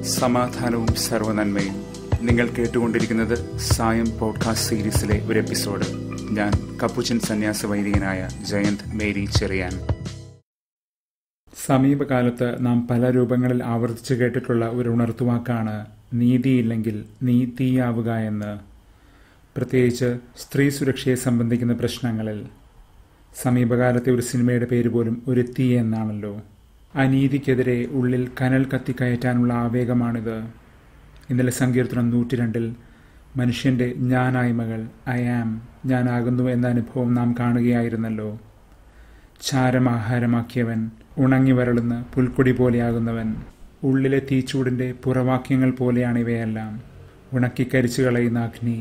സമാധാനവും സർവ്വനന്മയും. നിങ്ങൾ കേട്ടുകൊണ്ടിരിക്കുന്നത് സായം പോഡ്കാസ്റ്റ് സീരീസിലെ ഒരു എപ്പിസോഡ്. ഞാൻ കപ്പുച്ചൻ സന്യാസ വൈദികനായ ജയന്ത് മേരി ചെറിയാൻ. സമീപകാലത്ത് നാം പല രൂപങ്ങളിൽ ആവർത്തിച്ചു കേട്ടിട്ടുള്ള ഒരു ഉണർത്തുവാക്കാണ് നീതിയില്ലെങ്കിൽ നീ തീയാവുക എന്ന്. പ്രത്യേകിച്ച് സ്ത്രീ സുരക്ഷയെ സംബന്ധിക്കുന്ന പ്രശ്നങ്ങളിൽ. സമീപകാലത്തെ ഒരു സിനിമയുടെ പേര് പോലും ഒരു തീ എന്നാണല്ലോ. അനീതിക്കെതിരെ ഉള്ളിൽ കനൽ കത്തിക്കയറ്റാനുള്ള ആവേഗമാണിത്. ഇന്നലെ സങ്കീർത്തനം 102 മനുഷ്യന്റെ ഞാനായ്മകൾ ഐ ആം, ഞാനാകുന്നു എന്ന അനുഭവം നാം കാണുകയായിരുന്നല്ലോ. ചാരമാഹാരമാക്കിയവൻ, ഉണങ്ങി വരളുന്ന പുൽക്കൊടി പോലെയാകുന്നവൻ, ഉള്ളിലെ തീച്ചൂടിന്റെ പുറവാക്യങ്ങൾ പോലെയാണ് ഇവയെല്ലാം. ഉണക്കിക്കരിച്ചു കളയുന്ന അഗ്നി.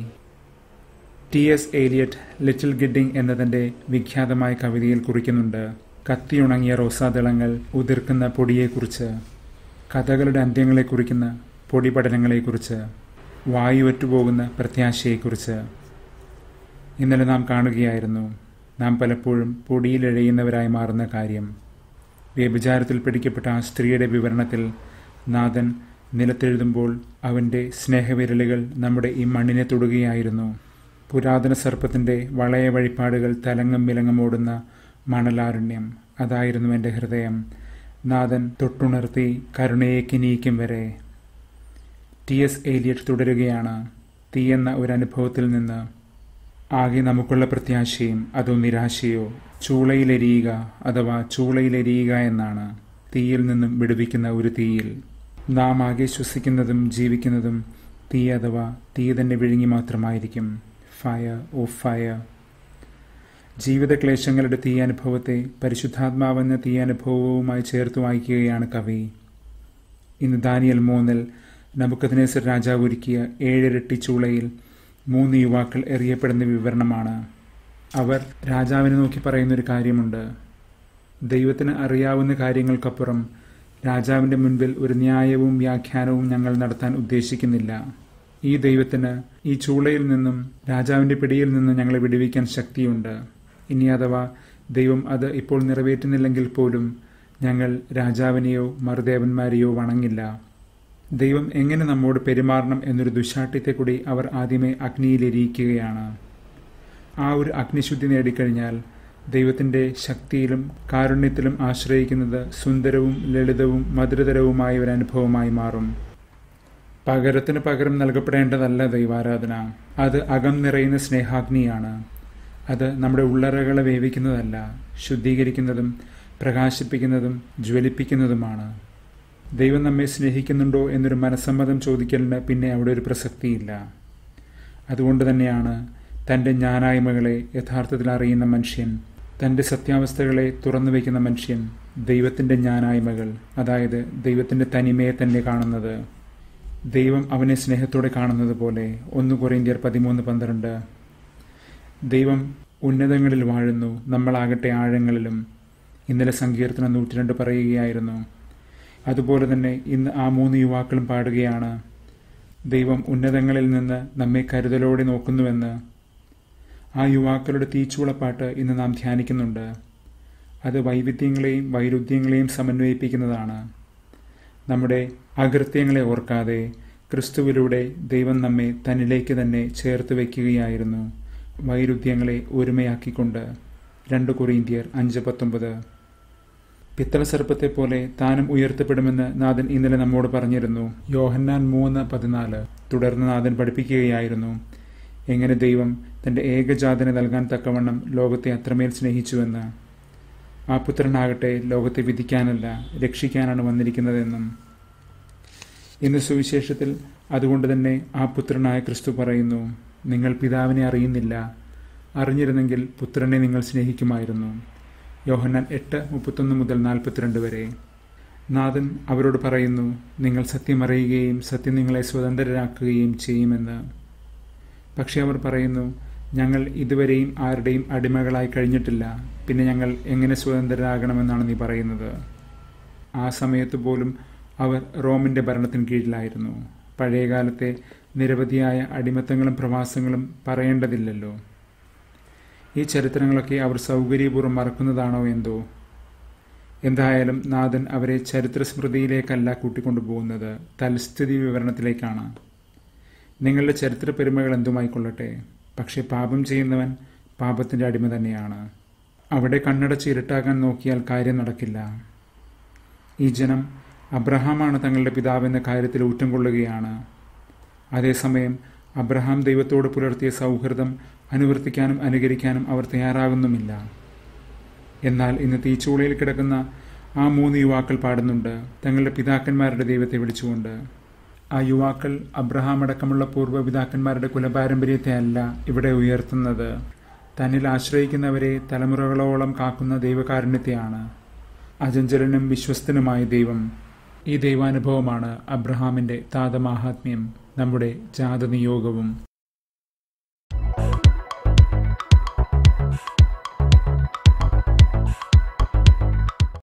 T.S. എലിയറ്റ് ലിറ്റിൽ ഗിഡിങ് എന്നതിൻ്റെ വിഖ്യാതമായ കവിതയിൽ കുറിക്കുന്നുണ്ട് കത്തിയുണങ്ങിയ റോസാദളങ്ങൾ ഉതിർക്കുന്ന പൊടിയെക്കുറിച്ച്, കഥകളുടെ അന്ത്യങ്ങളെ കുറിക്കുന്ന പൊടിപടലങ്ങളെക്കുറിച്ച്, വായുവറ്റുപോകുന്ന പ്രത്യാശയെക്കുറിച്ച്. ഇന്നലെ നാം കാണുകയായിരുന്നു നാം പലപ്പോഴും പൊടിയിലെഴയുന്നവരായി മാറുന്ന കാര്യം. വ്യഭിചാരത്തിൽ പിടിക്കപ്പെട്ട ആ സ്ത്രീയുടെ വിവരണത്തിൽ നാഥൻ നിലത്തെഴുതുമ്പോൾ അവൻ്റെ സ്നേഹവിരലുകൾ നമ്മുടെ ഈ മണ്ണിനെ തൊടുകയായിരുന്നു. പുരാതന സർപ്പത്തിൻ്റെ വളയ വഴിപ്പാടുകൾ തലങ്ങും വിലങ്ങും ഓടുന്ന മണലാരണ്യം, അതായിരുന്നു എൻ്റെ ഹൃദയം. നാഥൻ തൊട്ടുണർത്തി കരുണയെ കിനിയിക്കും വരെ. T.S. എലിയറ്റ് തുടരുകയാണ്. തീയെന്ന ഒരനുഭവത്തിൽ നിന്ന് ആകെ നമുക്കുള്ള പ്രത്യാശയും അതോ നിരാശയോ ചൂളയിലെരിയുക അഥവാ ചൂളയിലെരിയുക എന്നാണ്. തീയിൽ നിന്നും വിടുവിക്കുന്ന ഒരു തീയിൽ നാം ആകെ ശ്വസിക്കുന്നതും ജീവിക്കുന്നതും തീ അഥവാ തീ തന്നെ വിഴുങ്ങി മാത്രമായിരിക്കും. ഫയർ ഓ ഫയർ. ജീവിതക്ലേശങ്ങളുടെ തീ അനുഭവത്തെ പരിശുദ്ധാത്മാവെന്ന തീ അനുഭവവുമായി ചേർത്ത് വായിക്കുകയാണ് കവി. ഇന്ന് ദാനിയേൽ 3 നബൂഖദ്നേസർ രാജാവ് ഒരുക്കിയ 7 ഇരട്ടി ചൂളയിൽ 3 യുവാക്കൾ എറിയപ്പെടുന്ന വിവരണമാണ്. അവർ രാജാവിനെ നോക്കി പറയുന്നൊരു കാര്യമുണ്ട്. ദൈവത്തിന് അറിയാവുന്ന കാര്യങ്ങൾക്കപ്പുറം രാജാവിൻ്റെ മുൻപിൽ ഒരു ന്യായവും വ്യാഖ്യാനവും ഞങ്ങൾ നടത്താൻ ഉദ്ദേശിക്കുന്നില്ല. ഈ ദൈവത്തിന് ഈ ചൂളയിൽ നിന്നും രാജാവിൻ്റെ പിടിയിൽ നിന്നും ഞങ്ങളെ വിടുവിക്കാൻ ശക്തിയുണ്ട്. ഇനി അഥവാ ദൈവം അത് ഇപ്പോൾ നിറവേറ്റുന്നില്ലെങ്കിൽ പോലും ഞങ്ങൾ രാജാവിനെയോ മറുദേവന്മാരെയോ വണങ്ങില്ല. ദൈവം എങ്ങനെ നമ്മോട് പെരുമാറണം എന്നൊരു ദുശാഠ്യത്തെ കൂടി അവർ ആദ്യമേ അഗ്നിയിലെരിയിക്കുകയാണ്. ആ ഒരു അഗ്നിശുദ്ധി നേടിക്കഴിഞ്ഞാൽ ദൈവത്തിൻ്റെ ശക്തിയിലും കാരുണ്യത്തിലും ആശ്രയിക്കുന്നത് സുന്ദരവും ലളിതവും മധുരതരവുമായ ഒരു അനുഭവമായി മാറും. പകരത്തിന് പകരം നൽകപ്പെടേണ്ടതല്ല ദൈവാരാധന. അത് അകം നിറയുന്ന സ്നേഹാഗ്നിയാണ്. അത് നമ്മുടെ ഉള്ളറകളെ വേവിക്കുന്നതല്ല, ശുദ്ധീകരിക്കുന്നതും പ്രകാശിപ്പിക്കുന്നതും ജ്വലിപ്പിക്കുന്നതുമാണ്. ദൈവം നമ്മെ സ്നേഹിക്കുന്നുണ്ടോ എന്നൊരു മനസ്സമ്മതം ചോദിക്കലിന് പിന്നെ അവിടെ ഒരു പ്രസക്തിയില്ല. അതുകൊണ്ട് തന്നെയാണ് തൻ്റെ ഞാനായ്മകളെ യഥാർത്ഥത്തിൽ അറിയുന്ന മനുഷ്യൻ, തൻ്റെ സത്യാവസ്ഥകളെ തുറന്നു വയ്ക്കുന്ന മനുഷ്യൻ ദൈവത്തിൻ്റെ ഞാനായ്മകൾ, അതായത് ദൈവത്തിൻ്റെ തനിമയെ തന്നെ കാണുന്നത്. ദൈവം അവനെ സ്നേഹത്തോടെ കാണുന്നത് പോലെ. 1 കൊരിന്ത്യർ 13:12. ദൈവം ഉന്നതങ്ങളിൽ വാഴുന്നു, നമ്മളാകട്ടെ ആഴങ്ങളിലും. ഇന്നലെ സങ്കീർത്തനം 102 പറയുകയായിരുന്നു. അതുപോലെ തന്നെ ഇന്ന് ആ 3 യുവാക്കളും പാടുകയാണ് ദൈവം ഉന്നതങ്ങളിൽ നിന്ന് നമ്മെ കരുതലോടെ നോക്കുന്നുവെന്ന്. ആ യുവാക്കളുടെ തീച്ചൂളപ്പാട്ട് ഇന്ന് നാം ധ്യാനിക്കുന്നുണ്ട്. അത് വൈവിധ്യങ്ങളെയും വൈരുദ്ധ്യങ്ങളെയും സമന്വയിപ്പിക്കുന്നതാണ്. നമ്മുടെ അകൃത്യങ്ങളെ ഓർക്കാതെ ക്രിസ്തുവിലൂടെ ദൈവം നമ്മെ തന്നിലേക്ക് തന്നെ ചേർത്ത് വയ്ക്കുകയായിരുന്നു, വൈരുദ്ധ്യങ്ങളെ ഒരുമയാക്കിക്കൊണ്ട്. 2 കൊരിന്ത്യർ 5:19. പിത്തള സർപ്പത്തെ പോലെ താനും ഉയർത്തപ്പെടുമെന്ന് നാഥൻ ഇന്നലെ നമ്മോട് പറഞ്ഞിരുന്നു. യോഹന്നാൻ 3:14. തുടർന്ന് നാഥൻ പഠിപ്പിക്കുകയായിരുന്നു എങ്ങനെ ദൈവം തൻ്റെ ഏകജാതനെ നൽകാൻ തക്കവണ്ണം ലോകത്തെ അത്രമേൽ സ്നേഹിച്ചുവെന്ന്. ആ പുത്രനാകട്ടെ ലോകത്തെ വിധിക്കാനല്ല രക്ഷിക്കാനാണ് വന്നിരിക്കുന്നതെന്നും. ഇന്ന് സുവിശേഷത്തിൽ അതുകൊണ്ട് തന്നെ ആ പുത്രനായ ക്രിസ്തു പറയുന്നു, നിങ്ങൾ പിതാവിനെ അറിയുന്നില്ല, അറിഞ്ഞിരുന്നെങ്കിൽ പുത്രനെ നിങ്ങൾ സ്നേഹിക്കുമായിരുന്നു. യോഹന്നാൻ 8:31-42 വരെ. നാഥൻ അവരോട് പറയുന്നു, നിങ്ങൾ സത്യം അറിയുകയും സത്യം നിങ്ങളെ സ്വതന്ത്രരാക്കുകയും ചെയ്യുമെന്ന്. പക്ഷെ അവർ പറയുന്നു, ഞങ്ങൾ ഇതുവരെയും ആരുടെയും അടിമകളായി കഴിഞ്ഞിട്ടില്ല, പിന്നെ ഞങ്ങൾ എങ്ങനെ സ്വതന്ത്രരാകണമെന്നാണ് നീ പറയുന്നത്. ആ സമയത്ത് പോലും അവർ റോമിൻ്റെ ഭരണത്തിന് കീഴിലായിരുന്നു. പഴയകാലത്തെ നിരവധിയായ അടിമത്തങ്ങളും പ്രവാസങ്ങളും പറയേണ്ടതില്ലല്ലോ. ഈ ചരിത്രങ്ങളൊക്കെ അവർ സൗകര്യപൂർവ്വം മറക്കുന്നതാണോ എന്തോ. എന്തായാലും നാഥൻ അവരെ ചരിത്രസ്മൃതിയിലേക്കല്ല കൂട്ടിക്കൊണ്ടുപോകുന്നത്, തൽസ്ഥിതി വിവരണത്തിലേക്കാണ്. നിങ്ങളുടെ ചരിത്ര പെരുമകൾ എന്തുമായിക്കൊള്ളട്ടെ, പക്ഷെ പാപം ചെയ്യുന്നവൻ പാപത്തിന്റെ അടിമ തന്നെയാണ്. അവിടെ കണ്ണടച്ച് ഇരുട്ടാക്കാൻ നോക്കിയാൽ കാര്യം നടക്കില്ല. ഈ ജനം അബ്രഹാമാണ് തങ്ങളുടെ പിതാവെന്ന കാര്യത്തിൽ ഊറ്റം കൊള്ളുകയാണ്. അതേസമയം അബ്രഹാം ദൈവത്തോട് പുലർത്തിയ സൗഹൃദം അനുവർത്തിക്കാനും അനുകരിക്കാനും അവർ തയ്യാറാകുന്നുമില്ല. എന്നാൽ ഇന്ന് തീച്ചൂളയിൽ കിടക്കുന്ന ആ 3 യുവാക്കൾ പാടുന്നുണ്ട് തങ്ങളുടെ പിതാക്കന്മാരുടെ ദൈവത്തെ വിളിച്ചുകൊണ്ട്. ആ യുവാക്കൾ അബ്രഹാം അടക്കമുള്ള പൂർവ്വപിതാക്കന്മാരുടെ കുലപാരമ്പര്യത്തെ അല്ല ഇവിടെ ഉയർത്തുന്നത്, തന്നിൽ ആശ്രയിക്കുന്നവരെ തലമുറകളോളം കാക്കുന്ന ദൈവകാരുണ്യത്തെയാണ്. അചഞ്ചലനും വിശ്വസ്തനുമായ ദൈവം. ഈ ദൈവാനുഭവമാണ് അബ്രഹാമിന്റെ താതമാഹാത്മ്യം, നമ്മുടെ ജാതനിയോഗവും.